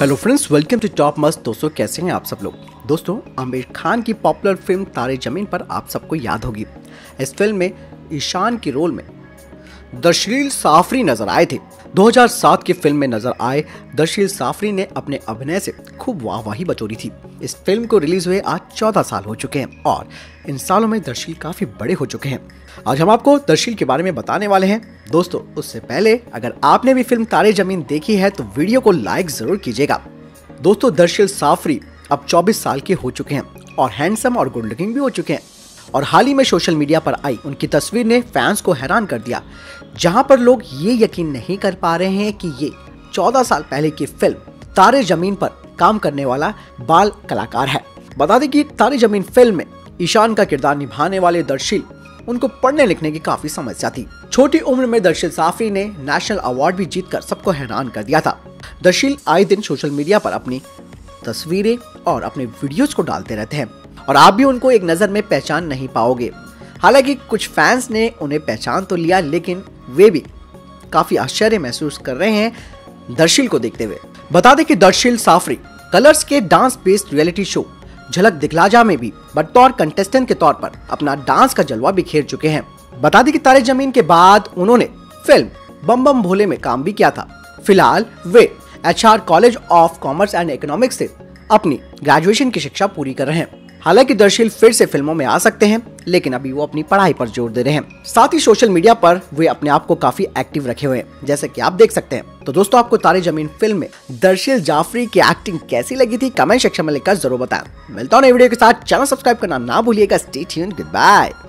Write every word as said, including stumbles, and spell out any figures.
Hello friends, welcome to top Mast. दोस्तों कैसे हैं आप सब लोग। दोस्तों आमिर खान की पॉपुलर फिल्म तारे ज़मीन पर आप सबको याद होगी। इस फिल्म में ईशान के रोल में दरशील साफरी नजर आए थे। दो हज़ार सात की फिल्म में नजर आए दरशील साफरी ने अपने अभिनय से खूब वाहवाही बटोरी थी। इस फिल्म को रिलीज हुए आज चौदह साल हो चुके हैं और इन सालों में दरशील काफी बड़े हो चुके हैं। आज हम आपको दरशील के बारे में बताने वाले हैं। दोस्तों उससे पहले अगर आपने भी फिल्म तारे जमीन देखी है तो वीडियो को लाइक जरूर कीजिएगा। दोस्तों दरशील साफरी अब चौबीस साल के हो चुके हैं और हैंडसम और गुड लुकिंग भी हो चुके हैं और हाल ही में सोशल मीडिया पर आई उनकी तस्वीर ने फैंस को हैरान कर दिया, जहां पर लोग ये यकीन नहीं कर पा रहे हैं कि ये चौदह साल पहले की फिल्म तारे जमीन पर काम करने वाला बाल कलाकार है। बता दें कि तारे जमीन फिल्म में ईशान का किरदार निभाने वाले दरशील उनको पढ़ने लिखने की काफी समस्या थी। छोटी उम्र में दरशील साफरी ने नेशनल अवार्ड भी जीतकर सबको हैरान कर दिया था। दरशील आए दिन सोशल मीडिया पर अपनी तस्वीरें और अपने वीडियोस को डालते रहते हैं और आप भी उनको एक नजर में पहचान नहीं पाओगे। हालांकि कुछ फैंस ने उन्हें पहचान तो लिया, लेकिन वे भी काफी आश्चर्य महसूस कर रहे हैं दरशील को देखते हुए। बता दें कि दरशील साफरी कलर्स के dance based reality show Jhalak Dikhla जा में भी बतौर कंटेस्टेंट के तौर पर अपना डांस का जलवा बिखेर चुके हैं। बता दें कि तारे जमीन के बाद उन्होंने फिल्म बम बम भोले में काम भी किया था। फिलहाल वे H R college of commerce and economics से अपनी ग्रेजुएशन की शिक्षा पूरी कर रहे हैं। हालांकि दरशील फिर से फिल्मों में आ सकते हैं, लेकिन अभी वो अपनी पढ़ाई पर जोर दे रहे हैं। साथ ही सोशल मीडिया पर वे अपने आप को काफी एक्टिव रखे हुए हैं, जैसे कि आप देख सकते हैं। तो दोस्तों आपको तारे जमीन फिल्म में दरशील जाफरी की एक्टिंग कैसी लगी थी, कमेंट सेक्शन में लिखकर जरूर बताएं। मिलता हूं नई वीडियो के साथ। चैनल सब्सक्राइब करना ना भूलिएगा। Stay tuned, good bye.